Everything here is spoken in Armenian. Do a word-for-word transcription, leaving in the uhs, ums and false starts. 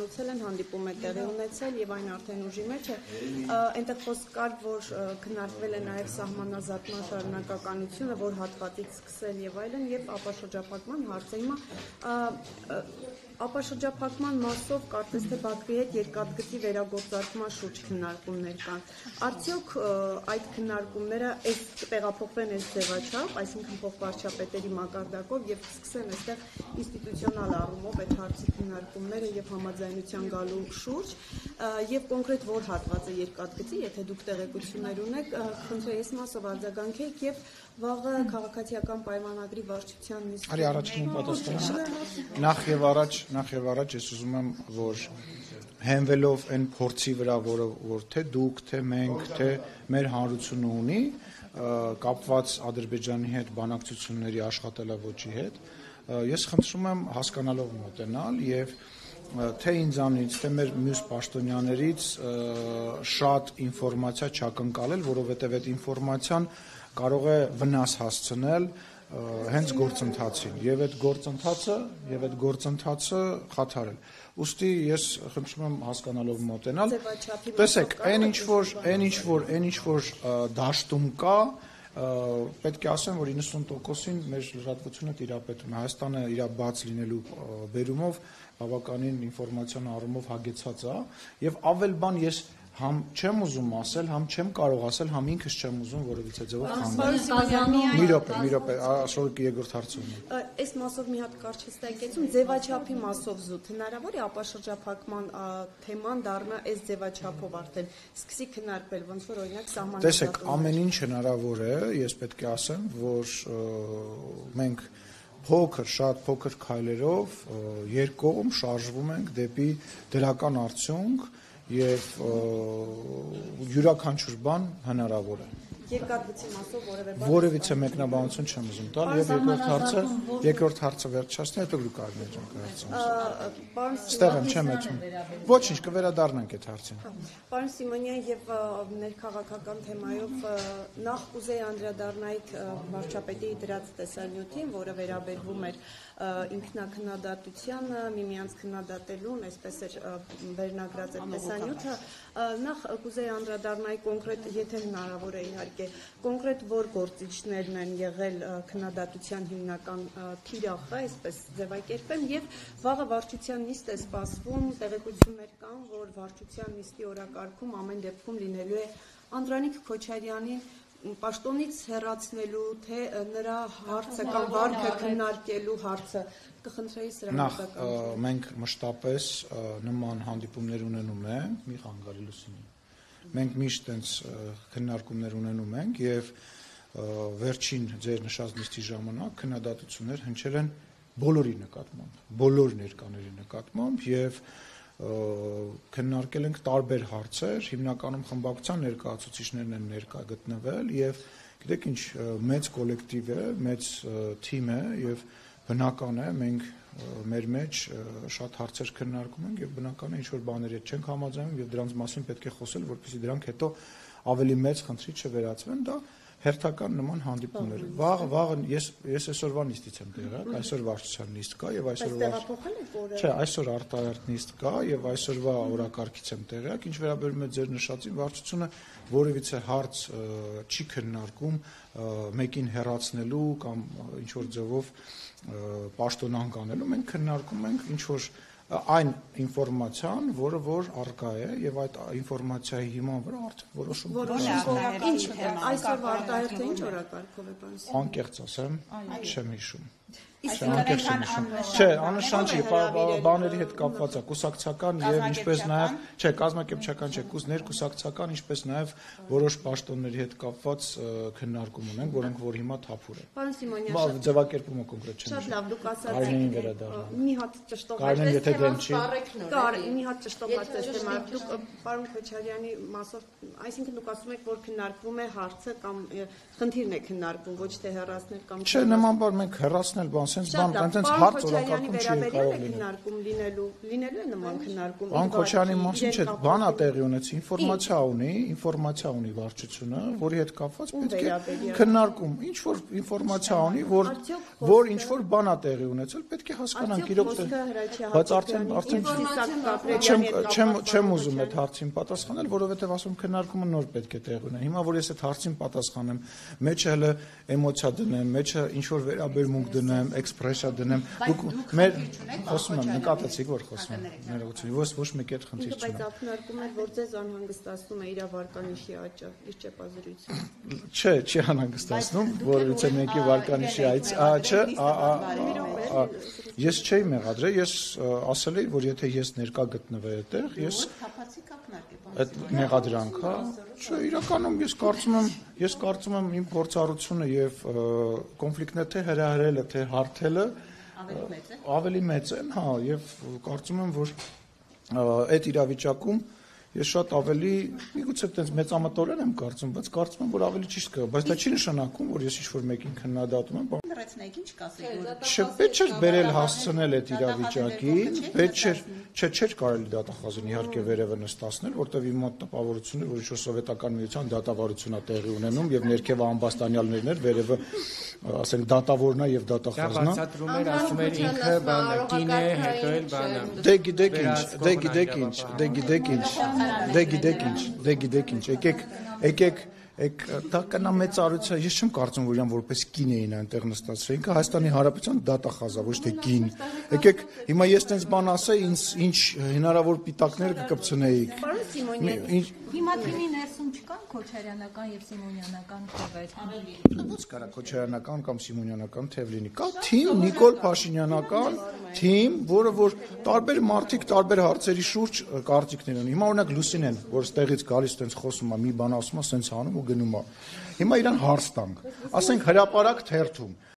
զրուցել են, հանդիպում է տեղի ունեցել եւ այն արդեն ուժի մեջ է։ Այնտեղ խոսք կար, որ քննարկվել է նաեւ սահմանազատման շարունակականությունը, որ հատվածից սկսել եւ այլն եւ ապաշրջափակման հարցը։ Հիմա ապաշրջափակման մասով կարծես թե Բաքվի հետ երկաթգծի վերագործարկման շուրջ քննարկումներ կան։ Արդյոք այդ քննարկումները այս տեղափոխվեն այս ձևաչափ, այսինքն փոխվարչապետերի մակարդակով եւ սկսեն այստեղ ինստիտուցիոնալ առումով այդ հարցի քննարկումները եւ համաձայնության գալու շուրջ եւ կոնկրետ որ հատվածը երկաթգծի, եթե դուք տեղեկություններ ունեք, խնդրեմ այս մասով արձագանքեք եւ վաղը քաղաքացիական պայմանագրի վարչության նիստ։ Արի առաջին պատասխանը։ Նախ եւ առաջ, նախ եւ առաջ ես ուզում եմ, որ հենվելով այն փորձի վրա, որը որ թե դուք, թե մենք, թե մեր հանրությունը ունի, կապված Ադրբեջանի հետ բանակցությունների աշխատելավոճի հետ, ես խնդրում եմ հասկանալով մոտենալ եւ թե ինձանից, թե մեր մյուս պաշտոնյաներից շատ ինֆորմացիա չակնկալել, որովհետեւ այդ ինֆորմացիան կարող է վնաս հասցնել հենց գործընթացին եւ այդ գործընթացը եւ այդ գործընթացը խաթարել։ Ուստի ես խնդրում եմ հասկանալով մոտենալ։ Տեսեք, այն ինչ որ, այն ինչ որ, այն ինչ որ դաշտում կա, պետք է ասեմ, որ իննսուն տոկոսին մեր լրատվությունը տիրապետում է։ Հայաստանը իր բաց լինելու բերումով բավականին ինֆորմացիոն առումով հագեցած է եւ ավել բան ես համ չեմ ուզում ասել, համ չեմ կարող ասել, համ ինքս չեմ ուզում որևիցե ձևով խանգարել։ Մի րոպե, մի րոպե, ասորիկ երկրորդ հարցը ունի։ Այս մասով մի հատ կարճ հստակեցում, ձևաչափի մասով զուտ հնարավոր է ապաշրջափակման թեման դառնա այս ձևաչափով արդեն սկսի քննարկվել, ոնց որ օրինակ սահմանազատումը։ Տեսեք, ամեն ինչ հնարավոր է, ես պետք է ասեմ, որ մենք փոքր, շատ փոքր քայլերով երկկողմ շարժվում ենք դեպի դրական արդյունք եւ յուրաքանչյուր բան հնարավոր է։ Երկաթգծի մասով որևէ բան որևիցե մեկնաբանություն չեմ ուզում տալ եւ երկրորդ հարցը, երկրորդ հարցը վերջացնի, հետո դուք կարող եք հարցը։ Ստեղ եմ, չեմ էջում։ Ոչինչ, կվերադառնանք այդ հարցին։ Պարոն Սիմոնյան եւ ներքաղաքական թեմայով նախ կուզեի անդրադառնալ վարչապետի դրած տեսանյութին, որը վերաբերվում էր ինքնակնադատությանը, միմյանց քննադատելուն, այսպես էր վերնագրած այդ տեսանյութը, նախ կուզեի անդրադառնալ կոնկրետ, եթե հնարավոր է իհարկե, կոնկրետ որ գործիչներն են եղել քննադատության հիմնական թիրախը, այսպես ձևակերպեմ, եւ վաղը վարչության նիստ է սպասվում, տեղեկություններ կան, որ վարչության նիստի օրակարգում ամեն դեպքում լինելու է Անդրանիկ Քոչարյանին պաշտոնից հեռացնելու, թե նրա հարցը կամ վարքը քննարկելու հարցը կխնդրեի սրա Նախ մենք մշտապես նման հանդիպումներ ունենում ենք, մի խանգարի լուսինի։ Մենք միշտ այնց քննարկումներ ունենում ենք եւ վերջին ձեր նշած նիստի ժամանակ քննադատություններ հնչել են բոլորի նկատմամբ, բոլոր ներկաների նկատմամբ եւ քննարկել ենք տարբեր հարցեր, հիմնականում խմբակցության ներկայացուցիչներն են ներկա գտնվել եւ գիտեք ինչ մեծ կոլեկտիվ է, մեծ թիմ է եւ բնական է մենք մեր մեջ շատ հարցեր քննարկում ենք եւ բնական է ինչ որ բաների հետ չենք համաձայնում եւ դրանց մասին պետք է խոսել, որպեսզի դրանք հետո ավելի մեծ խնդրի չվերածվեն, դա հերթական նման հանդիպումներ։ Վաղ վաղ ես ես այսօրվա նիստից եմ տեղյակ, այսօր վարչության նիստ կա եւ այսօրվա Չէ, այսօր արտահերթ նիստ կա եւ այսօրվա օրակարգից եմ տեղյակ, ինչ վերաբերում է ձեր նշածին, վարչությունը որևիցե հարց չի քննարկում մեկին հեռացնելու կամ ինչ որ ձևով պաշտոնանկ անելու, մենք քննարկում ենք ինչ որ այն ինֆորմացիան, որը որ արկա է եւ այդ ինֆորմացիայի հիման վրա արդեն որոշում կա։ Ինչ այսօր արտահերթը ինչ օրակարգով է բանս։ Անկեղծ ասեմ, չեմ հիշում։ Չէ, աննշան չի, բաների հետ կապված է, կուսակցական եւ ինչպես նաեւ, չէ, կազմակերպչական չէ, ներկուսակցական, ինչպես նաեւ որոշ պաշտոնների հետ կապված քննարկում ունենք, որոնք որ հիմա թափուր են։ Պարոն Սիմոնյան, ձևակերպումը կոնկրետ չեմ։ Շատ լավ, դուք ասացիք մի հատ ճշտողացել եթե դեմ չի։ Կար, մի հատ ճշտողացել եմ, դուք պարոն Քոչարյանի մասով, այսինքն դուք ասում եք, որ քննարկվում է հարցը կամ խնդիրն է քննարկվում, ոչ թե հեռացնել կամ Չէ, նման բան մենք հեռացնել բան ասենց Շատ բան, լավ, այնտենց պարոն հարց Քոչարյանի օրակարգում չի վերաբերյալ կարող է լինել։ քննարկում լինելու, լինելու է նման քննարկում։ Պարոն Քոչարյանի մասին չէ, իրեն բանա կապված- տեղի ունեցի, ինֆորմացիա ունի, ինֆորմացիա ունի վարչությունը, որի հետ կապված Ում պետք է վերաբերյալ։ քննարկում, ինչ որ ինֆորմացիա ունի, որ Արդյոք որ խոսքը- ինչ որ բանա տեղի ունեցել, պետք է հասկանանք Արդյոք իրոք խոսքը Հրաչյա բայց արդեն արդեն Չեմ չեմ չեմ ուզում այդ հարցին պատասխանել, որովհետև ասում քննարկումը նոր պետք է տեղ ունենա։ Հիմա որ ես այդ հարցին պատասխանեմ, մեջը հələ էմոցիա դնեմ, մեջը ինչ որ վերաբերմունք դնեմ, էքսպրեսիա դնեմ, դուք մեր խոսում եմ, նկատեցիք որ խոսում եմ, ներողություն, ոչ ոչ մեկ այդ խնդիր Բայց չունեմ։ ակնարկում է, որ ձեզ անհանգստացնում է իր վարկանիշի աճը, իր ճեպազրույցը։ Չէ, չի անհանգստացնում, որ ուցե մեկի վարկանիշի այց, ա, չէ, ա, ա, ա, ես չէի մեղադրել, ես ասել էի, որ եթե ես ներկա գտնվեի այդտեղ, ես այդ մեղադրանքը, չէ, իրականում ես կարծում եմ, ես կարծում եմ իմ փորձառությունը եւ կոնֆլիկտները թե հրահրելը, թե հարթելը ավելի մեծ են, հա, եւ կարծում եմ, որ այդ իրավիճակում ես շատ ավելի, միգուցե այդպես մեծամտորեն եմ կարծում, բայց կարծում եմ, որ ավելի ճիշտ կա, բայց դա չի նշանակում, որ ես ինչ-որ մեկին քննադատում եմ, Լրացնեք, ինչ կասեք, որ չէ, պետք չէր բերել հասցնել այդ իրավիճակին, պետք չէր, չէ, չէր կարելի դատախազին իհարկե վերևը նստացնել, որտեղ իմ մոտ տպավորություն էր, որ ինչ-որ սովետական միության դատավարություն է տեղի ունենում եւ ներքևը ամբաստանյալներն էր, վերևը ասենք դատավորն է եւ Դա դատախազն է։ բացատրում էր, ասում էր ինքը բանը, կին է, հետո էլ բանը։ Դե գիտեք ինչ, դե գիտեք ինչ, դե գիտեք ինչ, դե գիտեք ինչ, դե գիտեք ինչ, եկեք, եկեք Եք դա կնա մեծարությունը, ես չեմ կարծում, որ իրան որպես կին էին այնտեղ նստածրել։ Ինքը Հայաստանի Հանրապետության դատախազա, ոչ թե կին։ Եկեք, հիմա ես տենց բան ասեի, ինձ ինչ հնարավոր պիտակներ կկպցնեիք։ Պարոն Սիմոնյան, Ինչ Հիմա թիմի ներսում չկան Քոչարյանական եւ Սիմոնյանական թևեր։ ո՞նց կարա Քոչարյանական կամ Սիմոնյանական թև լինի։ Կա թիմ Նիկոլ Փաշինյանական թիմ, որը որ տարբեր մարդիկ տարբեր հարցերի շուրջ կարծիքներ ունեն։ Հիմա օրինակ Լուսինեն, որ ստեղից գալիս տենց խոսում է, մի բան ասում է, սենց անում ու գնում է։ Հիմա իրան հարց տանք։ Ասենք հրապարակ թերթում